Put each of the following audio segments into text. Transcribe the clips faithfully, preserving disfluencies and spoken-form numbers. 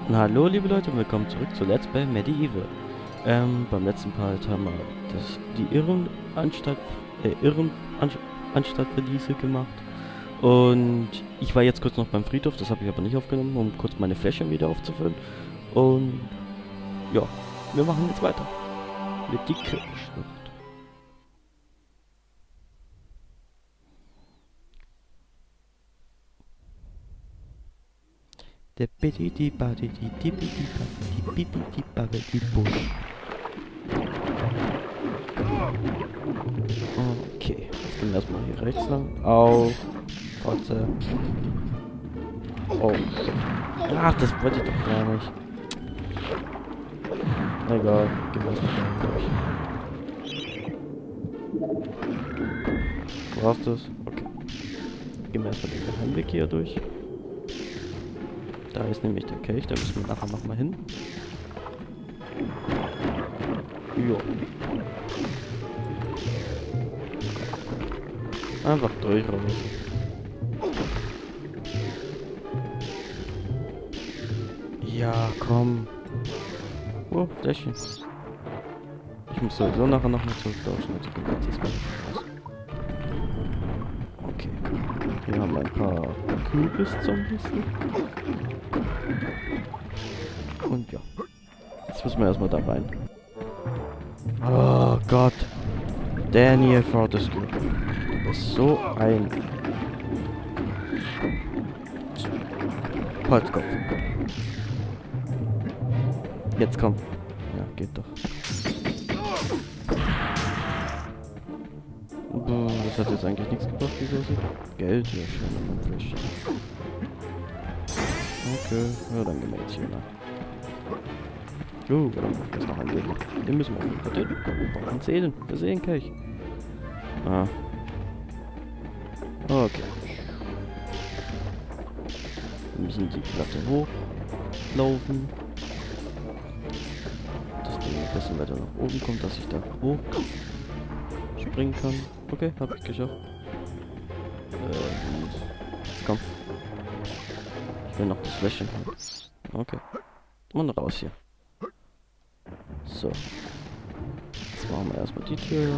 Na, hallo liebe Leute, willkommen zurück zu Let's Play Medieval. Ähm, beim letzten Part haben wir das, die Irrenanstalt, äh, Irrenanstalt Verliese gemacht. Und ich war jetzt kurz noch beim Friedhof, das habe ich aber nicht aufgenommen, um kurz meine Fläschchen wieder aufzufüllen. Und ja, wir machen jetzt weiter mit die Kirchenschrift. Der bitte die Bade die die die die bibi die Bade die Busch. Okay, jetzt gehen wir erstmal hier rechts lang. Au, Kotze. Oh, shit. Ach, das wollte ich doch gar nicht. Egal, gehen wir erstmal da durch. Brauchst du es? Okay. Gehen wir erstmal den Geheimweg hier durch. Da ist nämlich der Kelch, da müssen wir nachher nochmal hin. Jo. Einfach durch raus. Ja, komm. Oh, Fläschchen. Ich muss sowieso nachher nochmal zurücktauschen, also gehen wir jetzt erstmal raus. Okay. Hier haben wir ein paar Kürbis-Zombies. Und ja. Jetzt müssen wir erstmal da rein. Oh Gott. Daniel Fortescue. Du bist so ein Holzkopf. Jetzt komm. Ja, geht doch. Das hat jetzt eigentlich nichts gebracht, wie so sieht. Geld hier schon in meinem Fläschchen. Okay, ja, dann gehen wir jetzt hier nach. Uh, dann machen wir jetzt noch einen Gegner. Den müssen wir auf jeden Fall töten. Wir brauchen Zählen. Wir sehen Kelch. Ah. Okay. Wir müssen die Platte hochlaufen. Dass die ein bisschen weiter nach oben kommt, dass ich da hoch springen kann. Okay, hab ich geschafft. Ähm, jetzt komm. Ich will noch das Fläschchen haben. Okay. Und raus hier. So. Jetzt machen wir erstmal die Tür.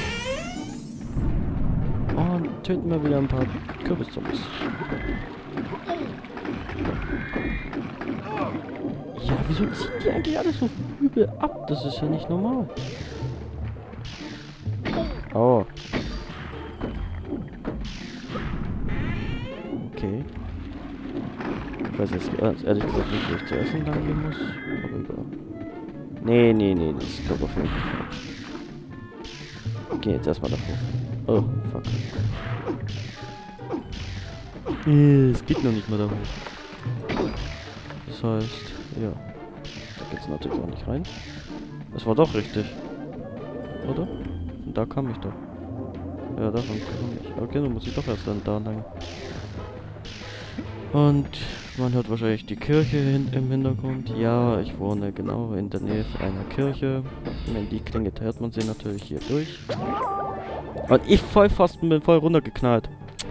Und töten wir wieder ein paar Kürbiszombies. Ja, wieso ziehen die eigentlich alles so übel ab? Das ist ja nicht normal. Oh. Okay. Ich weiß jetzt ehrlich gesagt nicht, wo ich zu essen lang gehen muss. Aber egal. Nee, nee, nee, das ist glaube ich auf jeden Fall falsch. Okay, jetzt erstmal da hoch. Oh, fuck. Nee, es geht noch nicht mal da hoch. Das heißt, ja. Da geht's natürlich auch nicht rein. Das war doch richtig. Oder? Und da kam ich doch. Ja, davon kam ich. Okay, dann muss ich doch erst dann da lang. Und man hört wahrscheinlich die Kirche hin im Hintergrund. Ja, ich wohne genau in der Nähe von einer Kirche. Wenn die klingelt, hört man sie natürlich hier durch. Und ich voll fast bin voll runtergeknallt.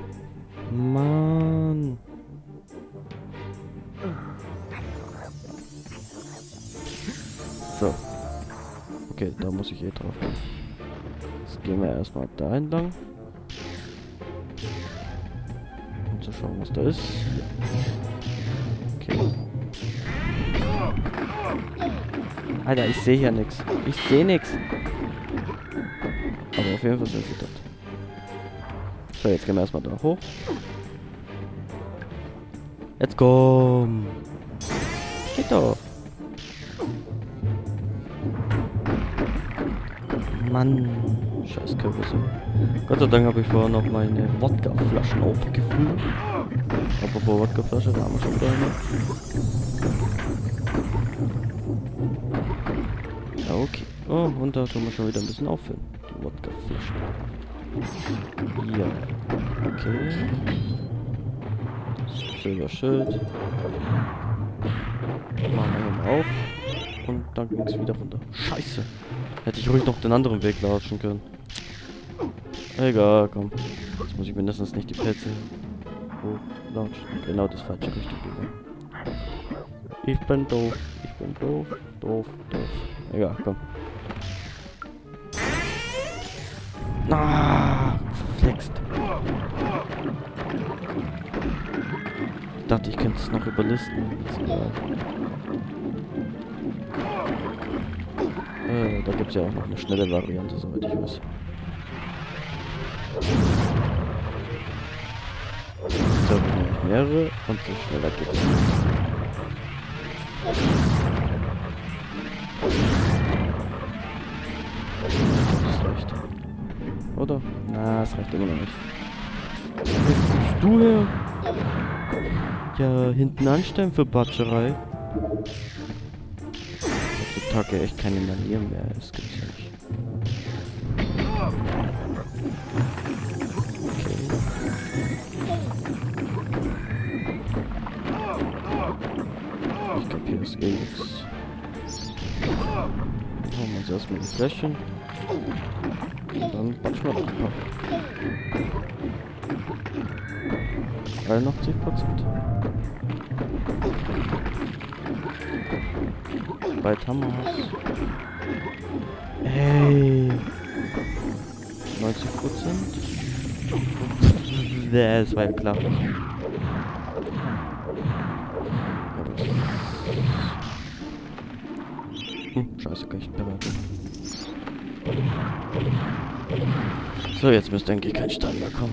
Mann. So. Okay, da muss ich eh drauf. Jetzt gehen wir erstmal da entlang. Um zu schauen, was da ist. Okay. Alter, ich sehe hier nichts. Ich sehe nichts. Aber auf jeden Fall sind sie dort. So, jetzt gehen wir erstmal da hoch. Jetzt komm. Geht doch. Mann. Scheiß Kürbisse. Gott sei Dank habe ich vorher noch meine Wodkaflaschen aufgefüllt. Apropos Wodkaflasche, da haben wir schon wieder eine. Ja, okay. Oh, und da tun wir schon wieder ein bisschen auffüllen. Die Wodkaflaschen. Ja. Okay. Silberschild. Machen wir hier mal auf. Und dann ging es wieder runter. Scheiße. Hätte ich ruhig noch den anderen Weg latschen können. Egal, komm. Jetzt muss ich mindestens nicht die Plätze hochlatschen. Genau das falsche Richtung gegangen. Ich bin doof. Ich bin doof. Doof. Doof. Egal, komm. Ah, verflext. Ich dachte, ich könnte es noch überlisten. Ist egal. Äh, da gibt es ja auch noch eine schnelle Variante, soweit ich weiß. Da habe ich nämlich mehrere und so schneller geht es nicht. Das reicht. Oder? Na, es reicht immer noch nicht. Wo kommst du her? Ja, hinten anstellen für Batscherei. Heutzutage echt keine Manieren mehr, das gibt's ja nicht. Ich glaube, hier ist eh nichts. Machen wir uns erstmal ein Fläschchen. Und dann batschen wir noch ein paar. einundachtzig Prozent. Bald haben wir was. Hey! neunzig Prozent? Nee, das war ja klar. Hm, scheiße, kann ich bereit. So, jetzt müsste eigentlich kein Stein mehr kommen.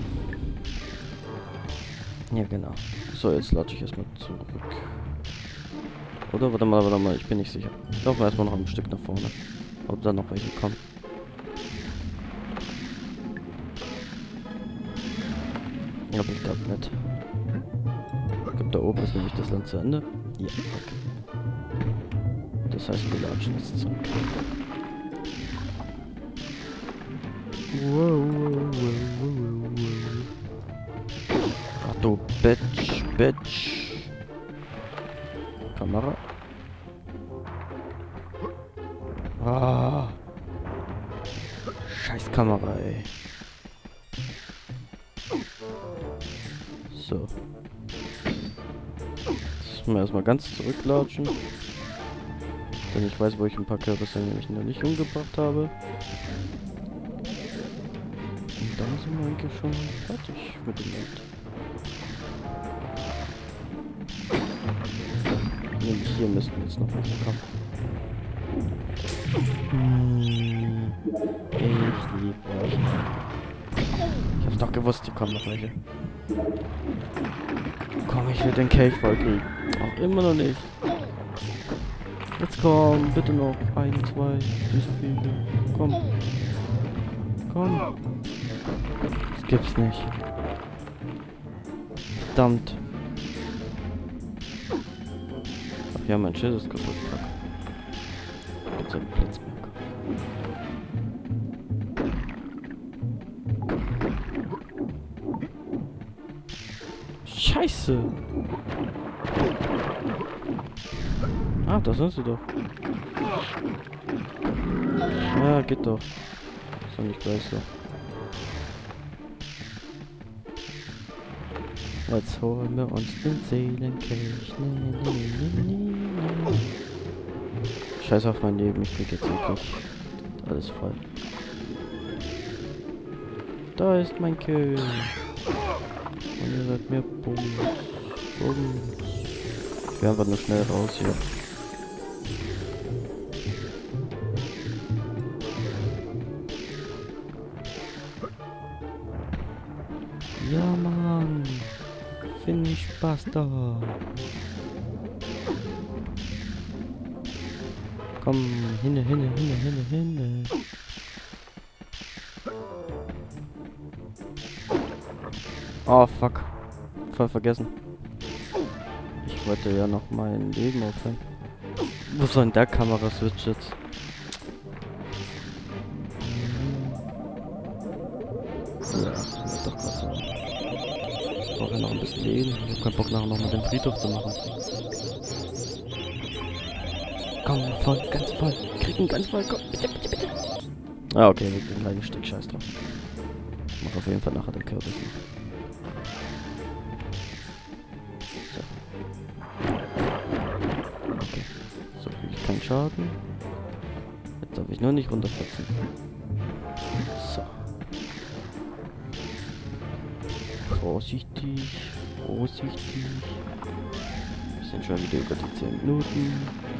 Ja, genau. So, jetzt lade ich erstmal zurück. Oder? Warte mal, warte mal, ich bin nicht sicher. Laufen wir erstmal noch ein Stück nach vorne. Ob da noch welche kommen. Aber ich glaube nicht. Ich glaube, da oben ist nämlich das Land zu Ende. Ja, okay. Das heißt, wir latschen jetzt zurück. Wow, wow, wow, wow, wow. Ach du Bitch, Bitch. Kamera. Ah. Scheiß Kamera, ey. So. Jetzt müssen wir erstmal ganz zurücklatschen. Denn ich weiß, wo ich ein paar Kürbisse nämlich noch nicht umgebracht habe. Und dann sind wir eigentlich schon fertig mit dem Land. Nämlich hier müssten jetzt noch welche kommen. Hm, ich liebe euch. Ich hab's doch gewusst, hier kommen noch welche. Komm, ich will den Kelch voll kriegen. Auch immer noch nicht. Jetzt komm, bitte noch. Ein, zwei, nicht so viele. Komm. Komm. Das gibt's nicht. Verdammt. Ach ja, mein Schild ist kaputt. Fuck. Gibt's einen Platz mehr. Scheiße! Ah, da sind sie doch. Ja, geht doch. Ist doch nicht gleich so. Jetzt holen wir uns den Seelenkelch. Nee, nee, nee, nee, nee. Scheiß auf mein Leben, ich krieg jetzt wirklich alles voll. Da ist mein Kelch. Und ihr seid mir Bums. Bums. Ich will einfach nur schnell raus hier. Ja, Mann. Finish Basta. Komm, hinne, hinne, hinne, hinne, hinne. Oh, fuck. Voll vergessen. Ich wollte ja noch mein Leben aufhören. Wo soll denn der Kameraswitch jetzt? Ja, das doch gerade so. Ich brauche ja noch ein bisschen Leben. Ich hab keinen Bock nachher noch mal den Friedhof zu machen. Komm, voll, ganz voll. Kriegen ganz voll, komm, bitte, bitte, bitte. Ah, okay, mit dem kleinen Stück Scheiß drauf. Ich mach auf jeden Fall nachher den Kürbis noch. keinen Schaden. Jetzt darf ich nur nicht runterflitzen. So. Vorsichtig, vorsichtig. Wir sind schon wieder über die zehn Minuten.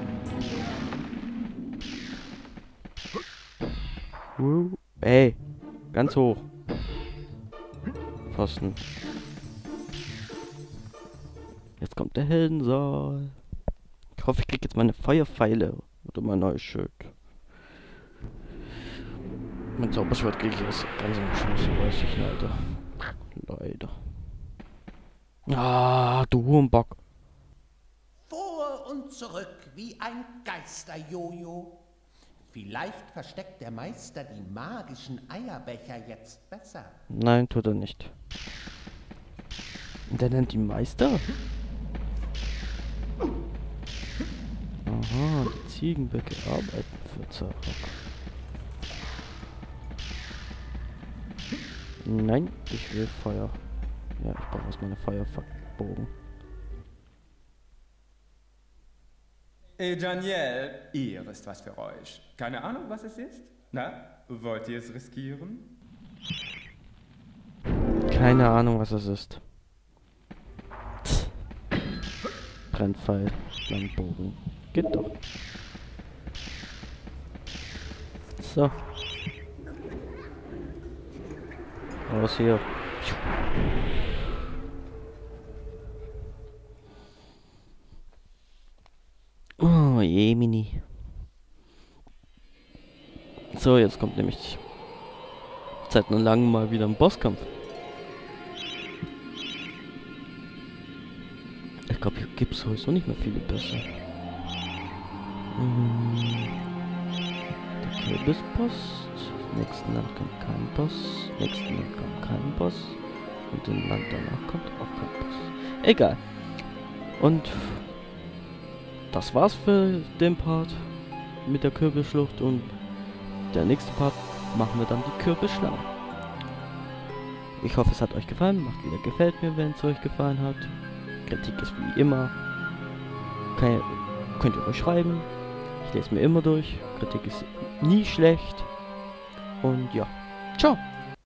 Uh, ey, ganz hoch. Pfosten. Jetzt kommt der Heldensaal. Ich hoffe, ich krieg jetzt meine Feuerpfeile oder mein neues Schild. Mein Zauberschwert kriege ich aus ganz im Schuss, weiß ich nicht, Alter. Leider. Ah, du Hurenbock. Vor und zurück wie ein Geister-Jojo. Vielleicht versteckt der Meister die magischen Eierbecher jetzt besser. Nein, tut er nicht. Und der nennt ihn Meister? Aha, die Ziegenböcke arbeiten für Zarok. Nein, ich will Feuer. Ja, ich brauche erstmal eine Feuerbogen. Äh, Daniel, hier ist was für euch. Keine Ahnung, was es ist? Na, wollt ihr es riskieren? Keine Ahnung, was es ist. Tch. Brennpfeil, Landbogen. Geht doch. So. Raus hier. Oh je, Mini. So, jetzt kommt nämlich seit einem langen mal wieder ein Bosskampf. Ich glaube, hier gibt es sowieso nicht mehr viele Bösse. Hm. Der Kürbisboss. Im nächsten Land kommt kein Boss. Im nächsten Land kommt kein Boss. Und im Land danach kommt auch kein Boss. Egal. Und das war's für den Part mit der Kürbisschlucht, und der nächste Part machen wir dann die Kürbisschlange. Ich hoffe, es hat euch gefallen. Macht wieder gefällt mir, wenn es euch gefallen hat. Kritik ist wie immer. Kann, könnt ihr euch schreiben. Ich lese mir immer durch. Kritik ist nie schlecht. Und ja, ciao.